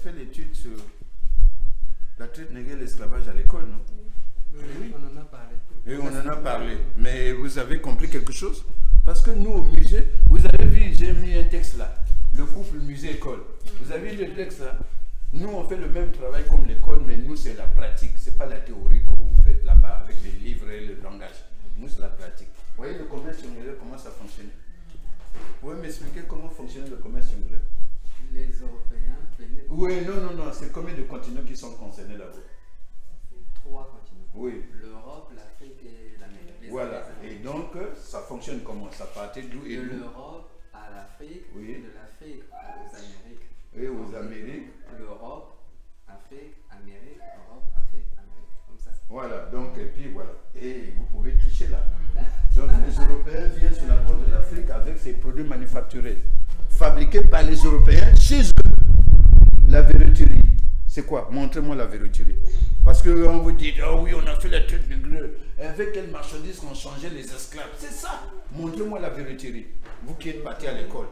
fait l'étude sur la traite négrière et l'esclavage à l'école, non? Oui, on en a parlé. Et on en a parlé. Mais vous avez compris quelque chose? Parce que nous, au musée, vous avez vu, j'ai mis un texte là. Le couple musée-école. Vous avez vu le texte là? Nous, on fait le même travail comme l'école, mais nous, c'est la pratique. Ce n'est pas la théorie que vous faites là-bas avec les livres et le langage. Nous, c'est la pratique. Vous voyez le commerce singulaire, comment ça fonctionne? Vous pouvez m'expliquer comment fonctionne le commerce singulaire? Les Européens venaient... Oui, non. C'est combien de continents qui sont concernés là-bas? 3 continents. Oui. L'Europe, l'Afrique et l'Amérique. Voilà. Et donc, ça fonctionne comment? Ça partait d'où et de d'où? l'Europe à l'Afrique, Oui. de l'Afrique aux Amériques. Et aux Amériques. L'Europe, Afrique, Amérique, Europe, Afrique, Amérique. Comme ça. Voilà. Donc, et puis voilà. Et vous pouvez tricher là. Donc, les Européens viennent sur la côte de l'Afrique avec ces produits manufacturés, fabriqués par les Européens chez eux. La verroterie, c'est quoi? Montrez-moi la verroterie. Parce qu'on vous dit, oh oui, on a fait la traite négrière. Avec quelle marchandise qu'on changeait les esclaves? C'est ça. Montrez-moi la verroterie. Vous qui êtes partis à l'école.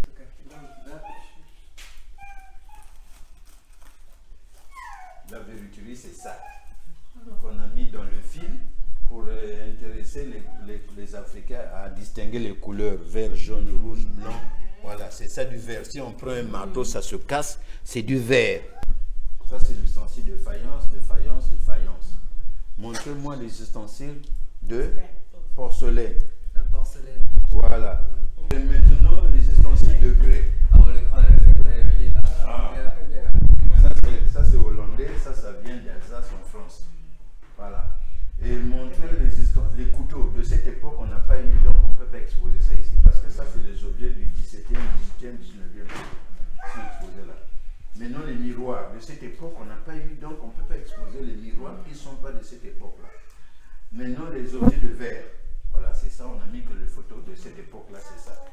La verroterie, c'est ça. Qu'on a mis dans le fil pour intéresser les Africains à distinguer les couleurs vert, jaune, rouge, blanc. Voilà, c'est ça du verre. Si on prend un marteau, ça se casse, c'est du verre. Ça, c'est l'ustensile de faïence, de faïence, de faïence. Montrez-moi les ustensiles de porcelaine. La porcelaine. Voilà. Et maintenant, les ustensiles de grès. Ça, c'est hollandais, ça vient d'Alsace en France. Voilà. Et montrer les couteaux. De cette époque, on n'a pas eu, donc on ne peut pas exposer ça ici. Parce que ça, c'est les objets du 17e, 18e, 19e qui sont exposés là. Maintenant, les miroirs. De cette époque, on n'a pas eu, donc on ne peut pas exposer les miroirs qui ne sont pas de cette époque-là. Maintenant, les objets de verre. Voilà, c'est ça, on a mis que les photos de cette époque-là, c'est ça.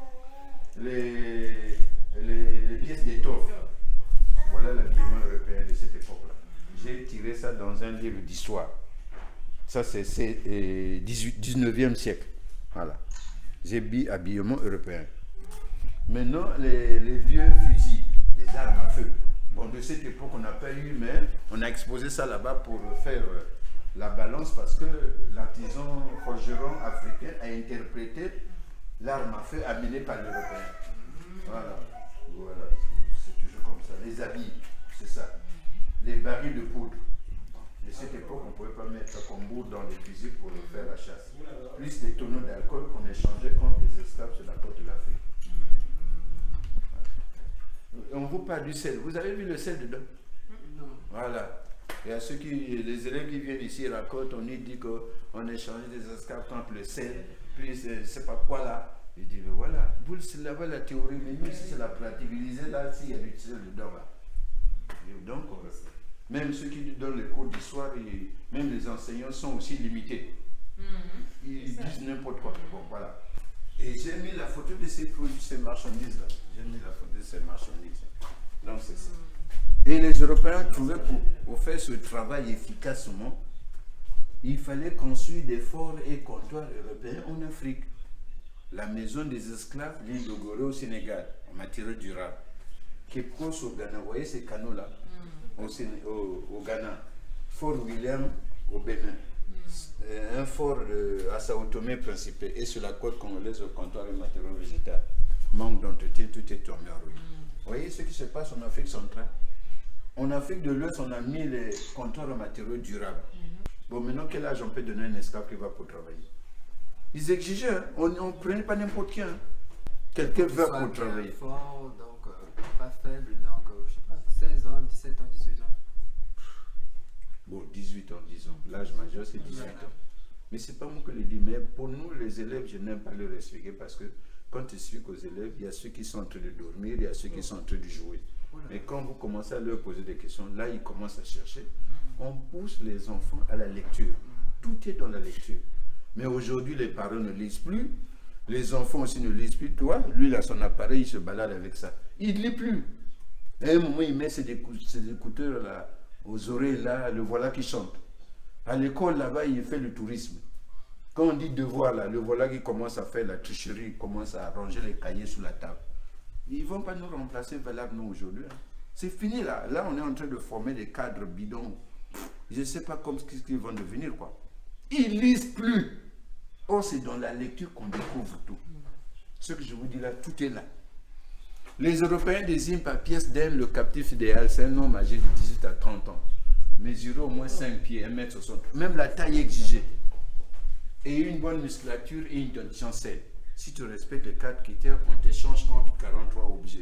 Les pièces d'étoffe. Voilà l'habillement européen de cette époque-là. J'ai tiré ça dans un livre d'histoire. Ça, c'est 19e siècle. Voilà. J'ai mis habillement européen. Maintenant, les vieux fusils, les armes à feu. Bon, de cette époque, on n'a pas eu, mais on a exposé ça là-bas pour faire la balance parce que l'artisan forgeron africain a interprété l'arme à feu amenée par l'Européen. Voilà. Voilà. C'est toujours comme ça. Les habits, c'est ça. Les barils de poudre. De cette époque, on ne pouvait pas mettre ça comme bourre dans les fusils pour faire la chasse. Plus des tonneaux d'alcool qu'on échangeait contre les esclaves sur la côte de l'Afrique. On vous parle du sel. Vous avez vu le sel dedans? Non. Voilà. Il y a les élèves qui viennent ici racontent, on dit qu'on échangeait des esclaves contre le sel, puis je ne sais pas quoi là. Je dis, mais voilà, vous, c'est là-bas la théorie, mais nous ici c'est la pratique. Vous lisez là, s'il y a du sel dedans là. Et donc, même ceux qui nous donnent les cours d'histoire, même les enseignants sont aussi limités. Ils disent n'importe quoi. Bon, voilà. Et j'ai mis la photo de ces produits, ces marchandises-là. J'ai mis la photo de ces marchandises. Donc, c'est ça. Et les Européens trouvaient pour faire ce travail efficacement, il fallait construire des forts et comptoirs européens en Afrique. La maison des esclaves, l'île de Gorée au Sénégal, en matériaux durables. Kepkos au Ghana, vous voyez ces canaux-là, au Ghana. Fort William au Bénin. Un fort à Sao Tomé Principe et sur la côte congolaise au comptoir et matériaux végétaux. Manque d'entretien, tout est tombé en ruine. Vous voyez ce qui se passe en Afrique centrale? En Afrique de l'Ouest, on a mis les comptoirs en matériaux durables. Bon, maintenant, quel âge on peut donner à un esclave qui va pour travailler? Ils exigeaient, hein? On ne prenait pas n'importe qui. Hein? Quelqu'un va pour travailler. Fort, donc pas faible, donc je sais pas, 16 ans, 17 ans, 18 ans. Bon, 18 ans, disons. L'âge majeur, c'est 18 ans. Mais ce n'est pas moi qui le dis, mais pour nous, les élèves, je n'aime pas leur expliquer parce que quand tu expliques aux élèves, il y a ceux qui sont en train de dormir, il y a ceux qui sont en train de jouer. Mais quand vous commencez à leur poser des questions, là, ils commencent à chercher. On pousse les enfants à la lecture. Tout est dans la lecture. Mais aujourd'hui, les parents ne lisent plus. Les enfants aussi ne lisent plus. Toi, lui, il a son appareil, il se balade avec ça. Il ne lit plus. À un moment, il met ses écouteurs là, aux oreilles, là, le voilà qui chante. À l'école, là-bas, il fait le tourisme. Quand on dit devoir, là, le voilà qui commence à faire la tricherie, commence à ranger les cahiers sous la table. Ils ne vont pas nous remplacer valablement aujourd'hui. Hein. C'est fini là. Là, on est en train de former des cadres bidons. Je ne sais pas ce qu'ils vont devenir, quoi. Ils lisent plus. Or, c'est dans la lecture qu'on découvre tout. Ce que je vous dis là, tout est là. Les Européens désignent par pièce d'aile le captif idéal. C'est un homme âgé de 18 à 30 ans. Mesurer au moins 5 pieds, 1m60. Même la taille exigée. Et une bonne musculature et une dentition saine. Si tu respectes les 4 critères, on t'échange contre 43 objets.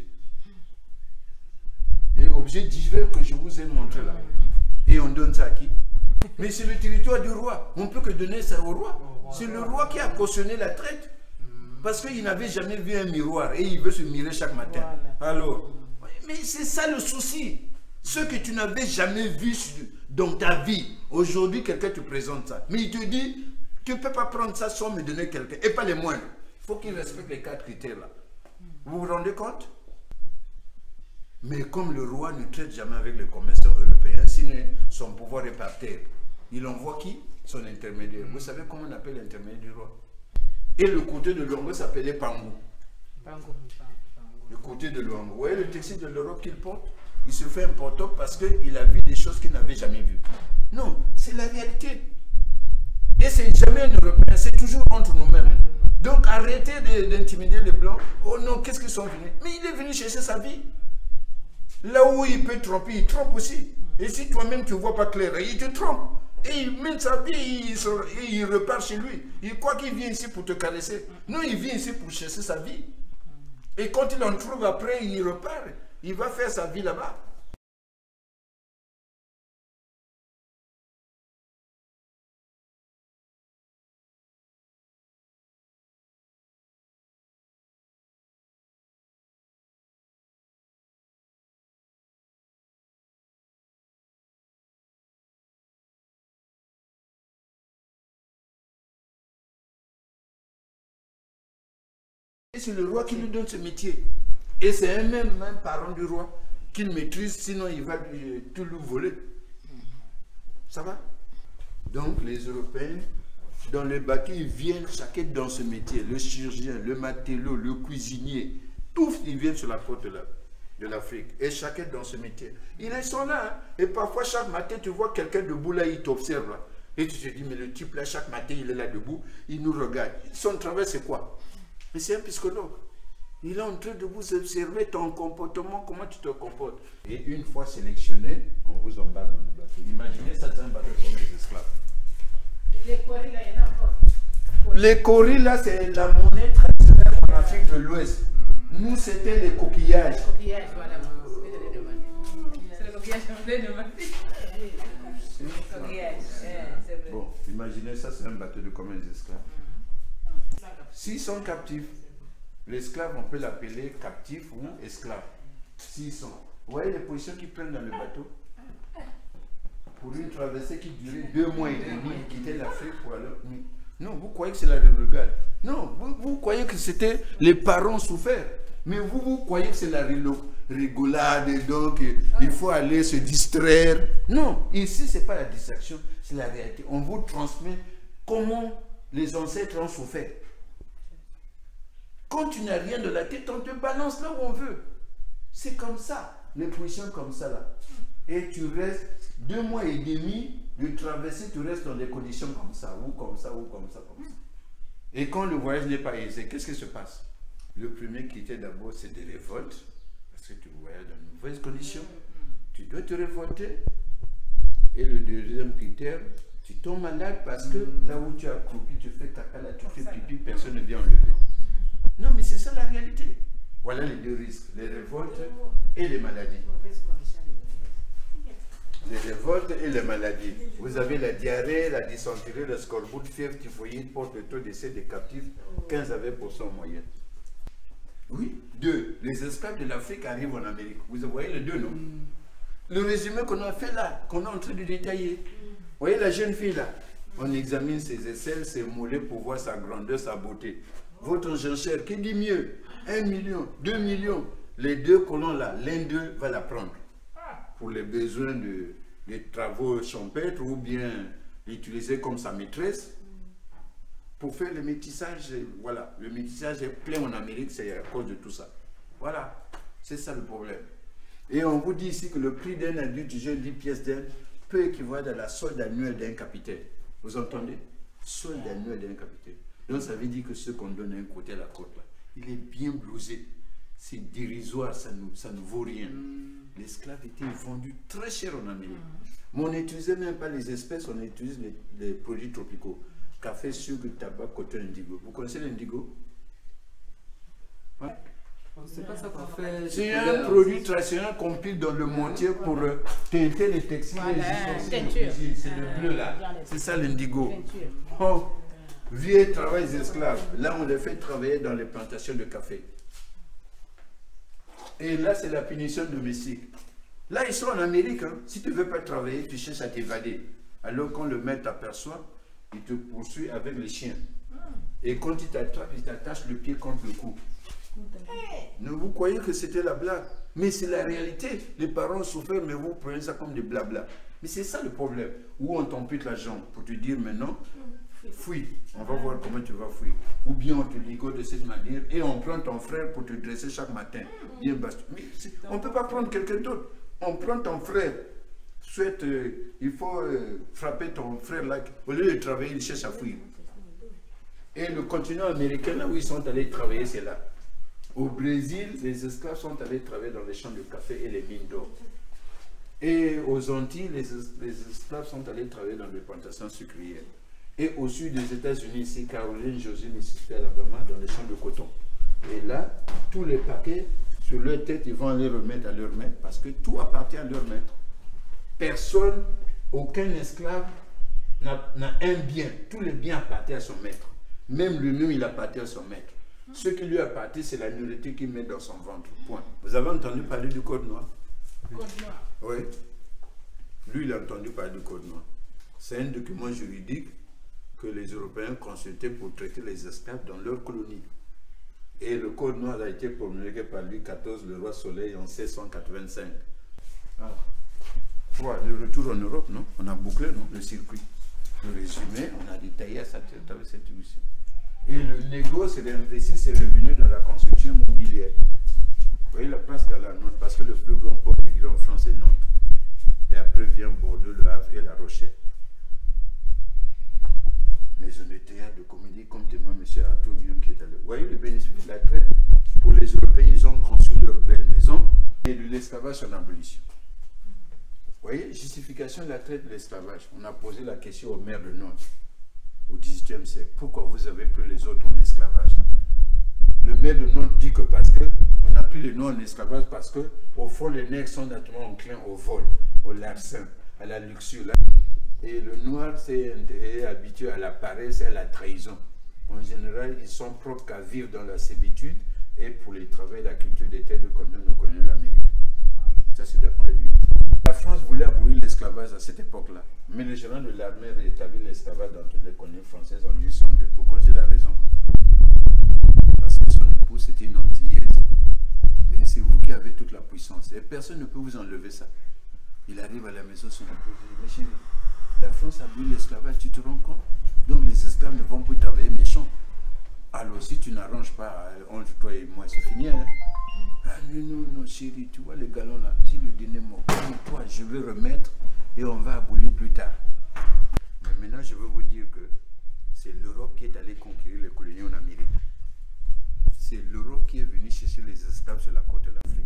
Les objets divers que je vous ai montrés là. Et on donne ça à qui? Mais c'est le territoire du roi. On ne peut que donner ça au roi. C'est le roi qui a cautionné la traite. Parce qu'il n'avait jamais vu un miroir et il veut se mirer chaque matin. Voilà. Alors, mais c'est ça le souci. Ce que tu n'avais jamais vu dans ta vie. Aujourd'hui, quelqu'un te présente ça. Mais il te dit, tu ne peux pas prendre ça sans me donner quelqu'un. Et pas les moindres. Il faut qu'il respecte les 4 critères là. Vous vous rendez compte? Mais comme le roi ne traite jamais avec les commerçants européens, sinon son pouvoir est par terre. Il envoie qui? Son intermédiaire. Vous savez comment on appelle l'intermédiaire du roi? Et le côté de Luango s'appelait Pangou. Le côté de Luango. Vous voyez le textile de l'Europe qu'il porte? Il se fait important parce qu'il a vu des choses qu'il n'avait jamais vues. Non, c'est la réalité. Et c'est jamais un Européen, c'est toujours entre nous-mêmes. Donc arrêtez d'intimider les Blancs. Oh non, qu'est-ce qu'ils sont venus? Mais il est venu chercher sa vie. Là où il peut tromper, il trompe aussi. Et si toi-même tu ne vois pas clair, il te trompe. Et il met sa vie et il repart chez lui. Il croit qu'il vient ici pour te caresser. Non, il vient ici pour chercher sa vie. Et quand il en trouve après, il repart. Il va faire sa vie là-bas. C'est le roi qui lui donne ce métier. Et c'est même parent du roi qu'il maîtrise, sinon il va tout lui voler. Ça va? Donc les Européens, dans le bateau, ils viennent chacun dans ce métier. Le chirurgien, le matelot, le cuisinier, tous ils viennent sur la côte de l'Afrique. Et chacun dans ce métier. Ils sont là. Hein? Et parfois, chaque matin, tu vois quelqu'un debout là, il t'observe là. Et tu te dis, mais le type là, chaque matin, il est là debout, il nous regarde. Son travail, c'est quoi? Mais c'est un psychologue. Il est en train de vous observer ton comportement, comment tu te comportes. Et une fois sélectionné, on vous embarque dans le bateau. Imaginez ça, c'est un bateau comme les esclaves. Les coris, là, il y en a encore. Les coris, là, c'est la monnaie traditionnelle en Afrique de l'Ouest. Nous, c'était les coquillages. Les coquillages, voilà. C'est le coquillage qu'on voulait demander. Le coquillage, c'est vrai. Bon, imaginez ça, c'est un bateau de combien d'esclaves? S'ils sont captifs, l'esclave, on peut l'appeler captif ou esclave. S'ils sont. Vous voyez les positions qu'ils prennent dans le bateau? Pour une traversée qui durait 2 mois et demi, ils quittaient l'Afrique pour aller. Non, vous croyez que c'est la régale? Non, vous croyez que c'était les parents souffert. Mais vous croyez que c'est la rigolade, donc il faut aller se distraire. Non, ici, ce n'est pas la distraction, c'est la réalité. On vous transmet comment les ancêtres ont souffert. Quand tu n'as rien de la tête, on te balance là où on veut. C'est comme ça, les positions comme ça là. Et tu restes 2 mois et demi de traverser, tu restes dans des conditions comme ça, ou comme ça, ou comme ça, comme ça. Et quand le voyage n'est pas aisé, qu'est-ce qui se passe? Le premier critère d'abord, c'est des révoltes, parce que tu voyages dans de mauvaises conditions. Tu dois te révolter. Et le deuxième critère, tu tombes malade parce que là où tu as accroupi, tu fais caca, là tu fais pipi, personne ne vient enlever. Non, mais c'est ça la réalité. Voilà les 2 risques, les révoltes et les maladies. Les révoltes et les maladies. Vous avez la diarrhée, la dysenterie, le scorbut, fièvre typhoïde, porte le taux d'essai des captifs 15 à 20% en moyenne. Oui, 2. Les esclaves de l'Afrique arrivent en Amérique. Vous voyez les 2, non? Le résumé qu'on a fait là, qu'on est en train de détailler. Vous voyez la jeune fille là? On examine ses aisselles, ses mollets pour voir sa grandeur, sa beauté. Votre enchère, qui dit mieux? 1 million, 2 millions. Les 2 colons là, l'un d'eux va la prendre. Pour les besoins des travaux champêtres ou bien l'utiliser comme sa maîtresse. Pour faire le métissage, voilà. Le métissage est plein en Amérique, c'est à cause de tout ça. Voilà, c'est ça le problème. Et on vous dit ici que le prix d'un adulte jugé 10 pièces d'or peut équivalre à la solde annuelle d'un capitaine. Vous entendez? Solde annuelle d'un capitaine. Donc ça veut dire que ce qu'on donne à un côté à la côte, là, il est bien blousé. C'est dérisoire, ça ne vaut rien. L'esclave était vendu très cher en Amérique. Mais on n'utilisait même pas les espèces, on utilise les produits tropicaux. Café, sucre, tabac, coton, indigo. Vous connaissez l'indigo? C'est pas ça qu'on fait. C'est un produit traditionnel qu'on pile dans le mortier pour teinter les textiles. C'est le bleu là. C'est ça l'indigo. Oh, vieux travail des esclaves. Là, on les fait travailler dans les plantations de café. Et là, c'est la punition domestique. Là, ils sont en Amérique. Hein. Si tu ne veux pas travailler, tu cherches à t'évader. Alors, quand le maître t'aperçoit, il te poursuit avec les chiens. Et quand il t'attrape, il t'attache le pied contre le cou. Ne vous croyez que c'était la blague. Mais c'est la réalité. Les parents souffrent, mais vous prenez ça comme des blabla. Mais c'est ça le problème. Ou on t'ampute la jambe pour te dire maintenant, fuis. On va voir comment tu vas fuir. Ou bien on te ligote de cette manière et on prend ton frère pour te dresser chaque matin. Bien baston. Mais on ne peut pas prendre quelqu'un d'autre. On prend ton frère. Soit il faut frapper ton frère là. Au lieu de travailler, il cherche à fuir. Et le continent américain, là où ils sont allés travailler, c'est là. Au Brésil, les esclaves sont allés travailler dans les champs de café et les mines d'or. Et aux Antilles, les esclaves sont allés travailler dans les plantations sucrières. Et au sud des États-Unis, ici, Caroline, Georgie, Mississippi, Alabama, dans les champs de coton. Et là, tous les paquets sur leur tête, ils vont les remettre à leur maître parce que tout appartient à leur maître. Personne, aucun esclave n'a un bien. Tous les biens appartiennent à son maître. Même lui-même, il appartient à son maître. Ce qui lui appartient, c'est la nourriture qu'il met dans son ventre. Point. Vous avez entendu parler du Code noir? Code noir. Oui. Lui, il a entendu parler du Code noir. C'est un document juridique que les Européens consultaient pour traiter les esclaves dans leur colonie. Et le Code noir a été promulgué par Louis XIV, le roi Soleil, en 1685. Ah. Le retour en Europe, non? On a bouclé, non? Le circuit. Le résumé, on a détaillé à cette émission. Et le négo, c'est d'investir ses revenus dans la construction immobilière. Vous voyez la place dans la Nantes, parce que le plus grand port migré en France est Nantes. Et après vient Bordeaux, Le Havre et La Rochelle. Maison de théâtre, de comédie, comme témoin M. Arthur Guillaume qui est allé. Vous voyez le bénéfice de la traite? Pour les Européens, ils ont construit leur belle maison et de l'esclavage en abolition. Vous voyez, justification de la traite de l'esclavage. On a posé la question au maire de Nantes au XVIIIe siècle. Pourquoi vous avez pris les autres en esclavage? Le maire de Nantes dit que parce qu'on a pris les noms en esclavage parce que au fond les nègres sont naturellement enclins au vol, au larcin, à la luxure. Et le noir s'est habitué à la paresse et à la trahison. En général, ils sont propres qu'à vivre dans la servitude et pour les travaux et la culture des terres de continent nous connaît l'Amérique. Ça c'est d'après lui. La France voulait abolir l'esclavage à cette époque-là. Mais les généraux de l'armée rétablissent l'esclavage dans toutes les colonies françaises en 1802. Vous connaissez la raison? Parce que son épouse c'était une Antillaise. Et c'est vous qui avez toute la puissance. Et personne ne peut vous enlever ça. Il arrive à la maison, son épouse dit, mais chérie, la France a abolit l'esclavage, tu te rends compte? Donc les esclaves ne vont plus travailler méchants. Alors si tu n'arranges pas entre toi et moi, c'est fini. Hein? Ah, non, chérie, tu vois les galons là, si le dîner mort, toi, je vais remettre et on va abolir plus tard. Mais maintenant, je veux vous dire que c'est l'Europe qui est allée conquérir les colonies en Amérique. C'est l'Europe qui est venue chercher les esclaves sur la côte de l'Afrique.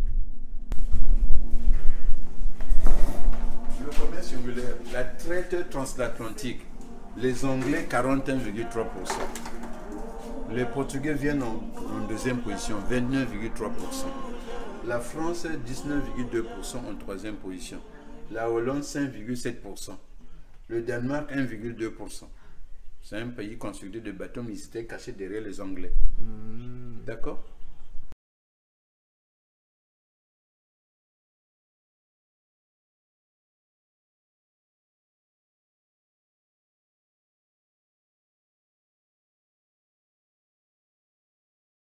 Le commerce singulaire, la traite transatlantique, les Anglais 41,3%. Les Portugais viennent en deuxième position, 29,3%. La France, 19,2% en troisième position. La Hollande, 5,7%. Le Danemark, 1,2%. C'est un pays construit de bateaux militaires cachés derrière les Anglais. D'accord?